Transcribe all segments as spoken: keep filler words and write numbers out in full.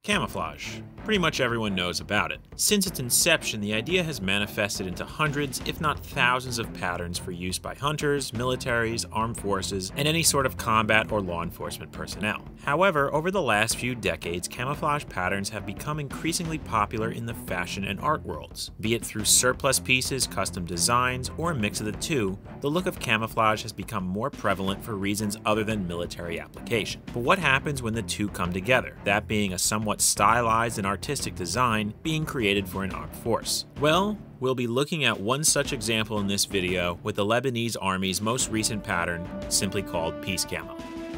Camouflage. Pretty much everyone knows about it. Since its inception, the idea has manifested into hundreds, if not thousands of patterns for use by hunters, militaries, armed forces, and any sort of combat or law enforcement personnel. However, over the last few decades, camouflage patterns have become increasingly popular in the fashion and art worlds. Be it through surplus pieces, custom designs, or a mix of the two, the look of camouflage has become more prevalent for reasons other than military application. But what happens when the two come together, that being a somewhat stylized and artistic design being created for an armed force? Well, we'll be looking at one such example in this video with the Lebanese Army's most recent pattern, simply called PeaceCamo.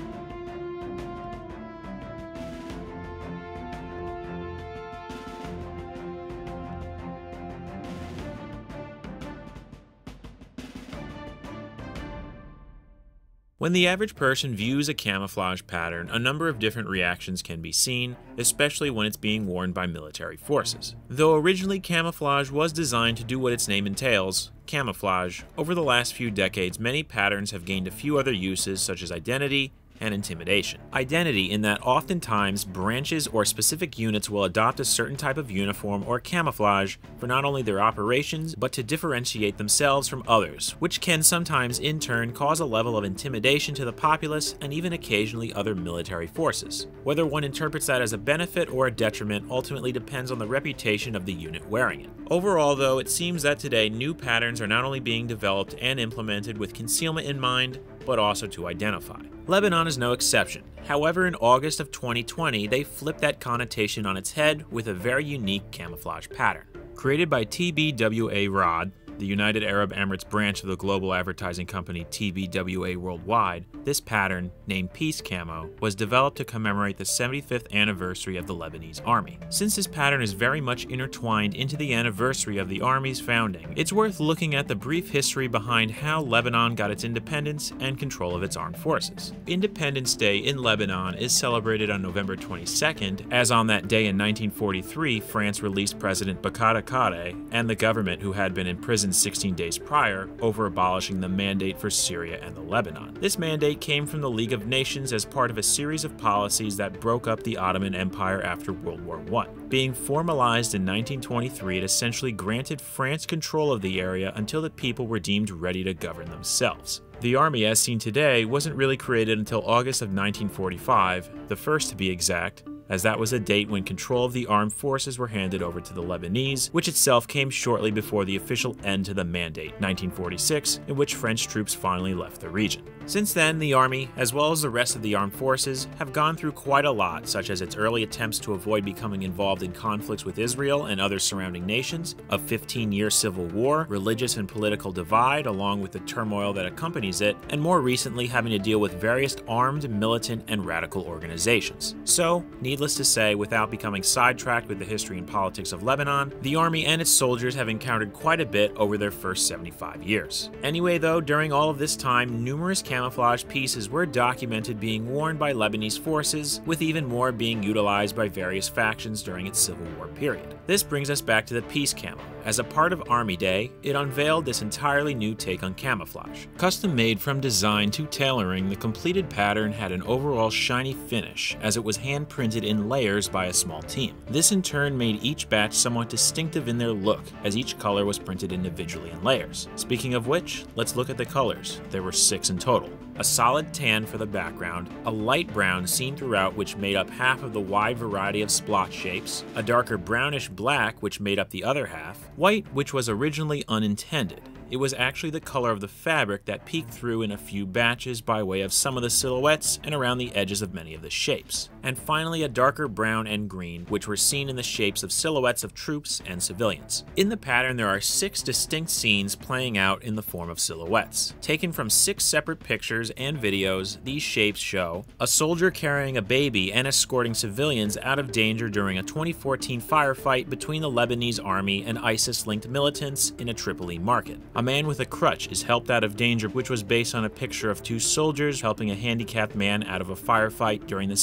When the average person views a camouflage pattern, a number of different reactions can be seen, especially when it's being worn by military forces. Though originally camouflage was designed to do what its name entails, camouflage, over the last few decades many patterns have gained a few other uses such as identity and intimidation. Identity in that oftentimes branches or specific units will adopt a certain type of uniform or camouflage for not only their operations, but to differentiate themselves from others, which can sometimes in turn cause a level of intimidation to the populace and even occasionally other military forces. Whether one interprets that as a benefit or a detriment ultimately depends on the reputation of the unit wearing it. Overall though, it seems that today new patterns are not only being developed and implemented with concealment in mind, but also to identify. Lebanon is no exception. However, in August of twenty twenty, they flipped that connotation on its head with a very unique camouflage pattern. Created by T B W A Rod, the United Arab Emirates branch of the global advertising company T B W A Worldwide, this pattern, named PeaceCamo, was developed to commemorate the seventy-fifth anniversary of the Lebanese Army. Since this pattern is very much intertwined into the anniversary of the Army's founding, it's worth looking at the brief history behind how Lebanon got its independence and control of its armed forces. Independence Day in Lebanon is celebrated on November twenty-second, as on that day in nineteen forty-three, France released President Bakar Akare and the government who had been imprisoned sixteen days prior over abolishing the mandate for Syria and the Lebanon. This mandate came from the League of Nations as part of a series of policies that broke up the Ottoman Empire after World War One. Being formalized in nineteen twenty-three, it essentially granted France control of the area until the people were deemed ready to govern themselves. The Army as seen today wasn't really created until August of nineteen forty-five, the first to be exact, as that was a date when control of the armed forces were handed over to the Lebanese, which itself came shortly before the official end to the mandate, nineteen forty-six, in which French troops finally left the region. Since then, the Army, as well as the rest of the armed forces, have gone through quite a lot, such as its early attempts to avoid becoming involved in conflicts with Israel and other surrounding nations, a fifteen-year civil war, religious and political divide along with the turmoil that accompanies it, and more recently having to deal with various armed, militant, and radical organizations. So, needless to say, without becoming sidetracked with the history and politics of Lebanon, the Army and its soldiers have encountered quite a bit over their first seventy-five years. Anyway though, during all of this time, numerous camouflage pieces were documented being worn by Lebanese forces, with even more being utilized by various factions during its Civil War period. This brings us back to the PeaceCamo. As a part of Army Day, it unveiled this entirely new take on camouflage. Custom made from design to tailoring, the completed pattern had an overall shiny finish, as it was hand printed in layers by a small team. This in turn made each batch somewhat distinctive in their look, as each color was printed individually in layers. Speaking of which, let's look at the colors. There were six in total. A solid tan for the background, a light brown seen throughout which made up half of the wide variety of splotch shapes, a darker brownish black which made up the other half, white which was originally unintended. It was actually the color of the fabric that peeked through in a few batches by way of some of the silhouettes and around the edges of many of the shapes. And finally a darker brown and green, which were seen in the shapes of silhouettes of troops and civilians. In the pattern there are six distinct scenes playing out in the form of silhouettes. Taken from six separate pictures and videos, these shapes show a soldier carrying a baby and escorting civilians out of danger during a twenty fourteen firefight between the Lebanese Army and ISIS-linked militants in a Tripoli market. A man with a crutch is helped out of danger, which was based on a picture of two soldiers helping a handicapped man out of a firefight during the same twenty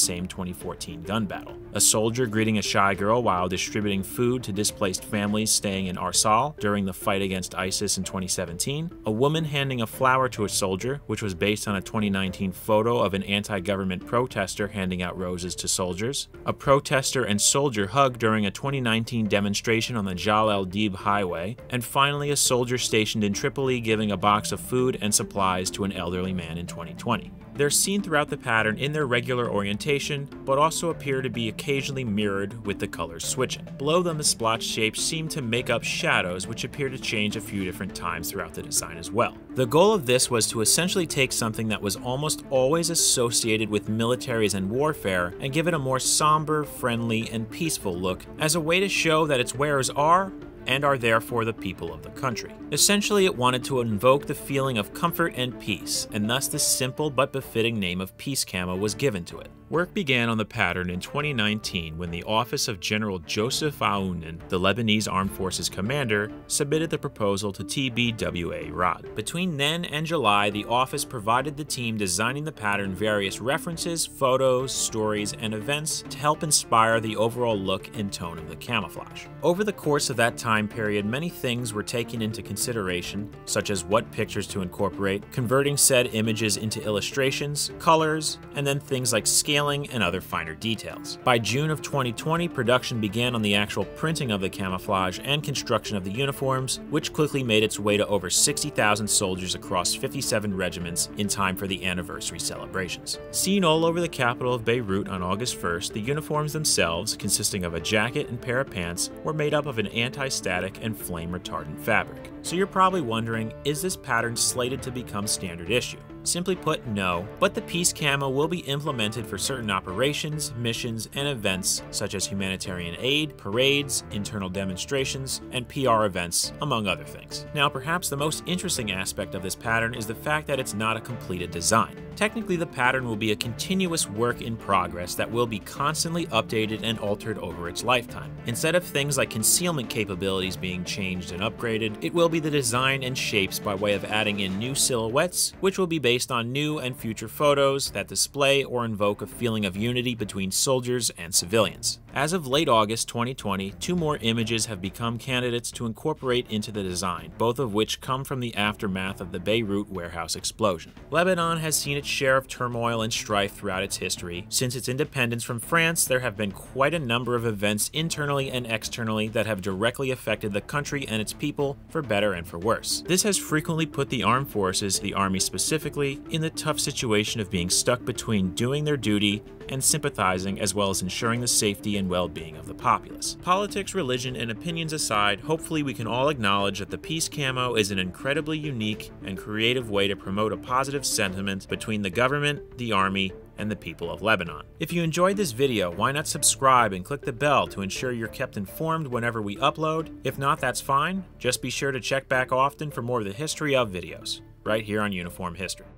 twenty fourteen gun battle. A soldier greeting a shy girl while distributing food to displaced families staying in Arsal during the fight against ISIS in twenty seventeen. A woman handing a flower to a soldier, which was based on a twenty nineteen photo of an anti-government protester handing out roses to soldiers. A protester and soldier hug during a twenty nineteen demonstration on the Jal el-Deeb highway. And finally, a soldier stationed in Tripoli giving a box of food and supplies to an elderly man in twenty twenty. They're seen throughout the pattern in their regular orientation, but also appear to be occasionally mirrored with the colors switching. Below them, the splotch shapes seem to make up shadows, which appear to change a few different times throughout the design as well. The goal of this was to essentially take something that was almost always associated with militaries and warfare and give it a more somber, friendly, and peaceful look as a way to show that its wearers are and are therefore the people of the country. Essentially, it wanted to invoke the feeling of comfort and peace, and thus the simple but befitting name of PeaceCamo was given to it. Work began on the pattern in twenty nineteen when the office of General Joseph Aounen, the Lebanese Armed Forces commander, submitted the proposal to T B W A Rod. Between then and July, the office provided the team designing the pattern various references, photos, stories, and events to help inspire the overall look and tone of the camouflage. Over the course of that time period, many things were taken into consideration, such as what pictures to incorporate, converting said images into illustrations, colors, and then things like scaling and other finer details. By June of twenty twenty, production began on the actual printing of the camouflage and construction of the uniforms, which quickly made its way to over sixty thousand soldiers across fifty-seven regiments in time for the anniversary celebrations. Seen all over the capital of Beirut on August first, the uniforms themselves, consisting of a jacket and pair of pants, were made up of an anti-static and flame-retardant fabric. So you're probably wondering, is this pattern slated to become standard issue? Simply put, no, but the PeaceCamo will be implemented for certain operations, missions, and events such as humanitarian aid, parades, internal demonstrations, and P R events, among other things. Now, perhaps the most interesting aspect of this pattern is the fact that it's not a completed design. Technically, the pattern will be a continuous work in progress that will be constantly updated and altered over its lifetime. Instead of things like concealment capabilities being changed and upgraded, it will be the design and shapes by way of adding in new silhouettes, which will be based on new and future photos that display or invoke a feeling of unity between soldiers and civilians. As of late August twenty twenty, two more images have become candidates to incorporate into the design, both of which come from the aftermath of the Beirut warehouse explosion. Lebanon has seen its share of turmoil and strife throughout its history. Since its independence from France, there have been quite a number of events internally and externally that have directly affected the country and its people, for better and for worse. This has frequently put the armed forces, the army specifically, in the tough situation of being stuck between doing their duty and sympathizing, as well as ensuring the safety and well-being of the populace. Politics, religion, and opinions aside, hopefully we can all acknowledge that the PeaceCamo is an incredibly unique and creative way to promote a positive sentiment between the government, the army, and the people of Lebanon. If you enjoyed this video, why not subscribe and click the bell to ensure you're kept informed whenever we upload? If not, that's fine. Just be sure to check back often for more of the history of videos, right here on Uniform History.